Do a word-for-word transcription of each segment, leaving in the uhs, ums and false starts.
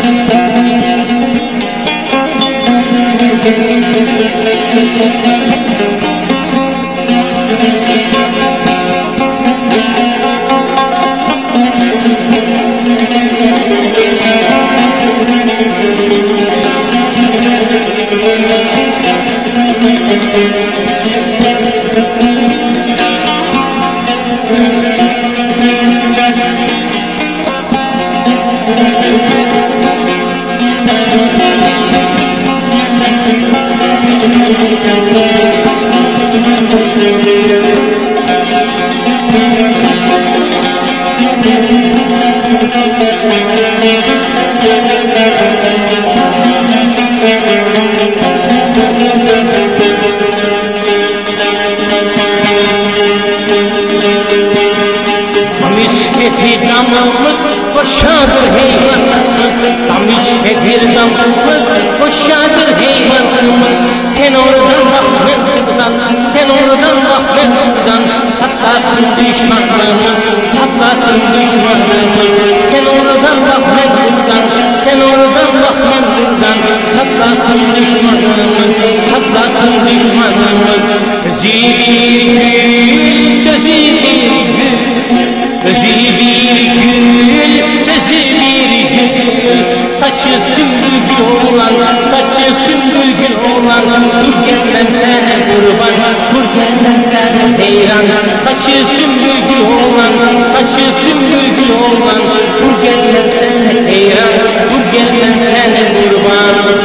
Koşadır heyvanımız, tamiş getir damımız, koşadır heyvanımız. Sen oradan bak ben buradan, sen oradan bak ben buradan. Çatlasın düşmanımız, çatlasın düşmanımız. Sen oradan bak ben buradan, sen oradan bak ben buradan. Çatlasın düşmanımız, çatlasın düşmanımız. Zibir gül, sözü bir gül, zibir gül, sözü bir gül. Saçı sümbül gül olan, saçı sümbül gül olan. Dur gel ben sana kurban, dur gel ben sana heyran. Saçı sümbül gül olan, saçı sümbül gül olan. Dur gel ben sana heyran, dur gel ben sana kurban.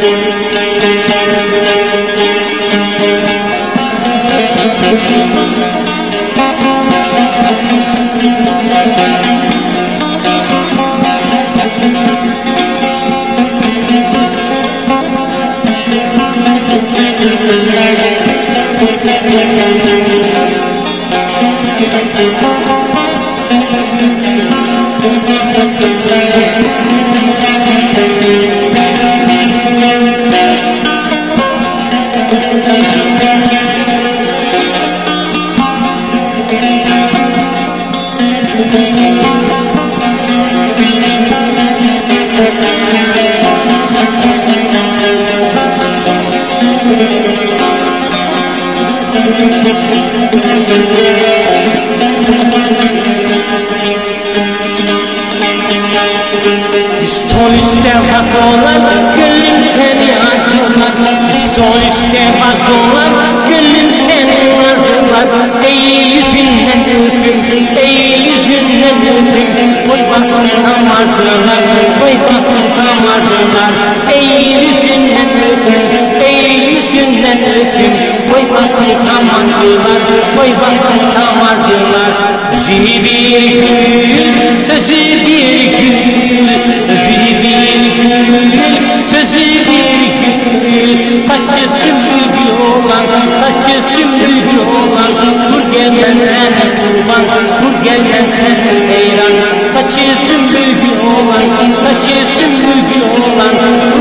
Pistoliste vazolar, gönlüm seni arzular. Pistoliste vazolar, gönlüm seni arzular. Değil yüzünden öpüm, değil yüzünden öpüm. Koy basın tam arzular, koy basın tam arzular. Değil yüzünden öpüm, değil yüzünden öpüm. Koy basın tam arzular, koy basın tam arzular. Zibir gül, sözü bir gül, zibir gül, sözü bir gül. Saçı sümbül gül olan, saçı sümbül gül olan. Dur gel ben sana kurban, dur gel ben sana heyran. Saçı sümbül gül olan, saçı sümbül gül olan.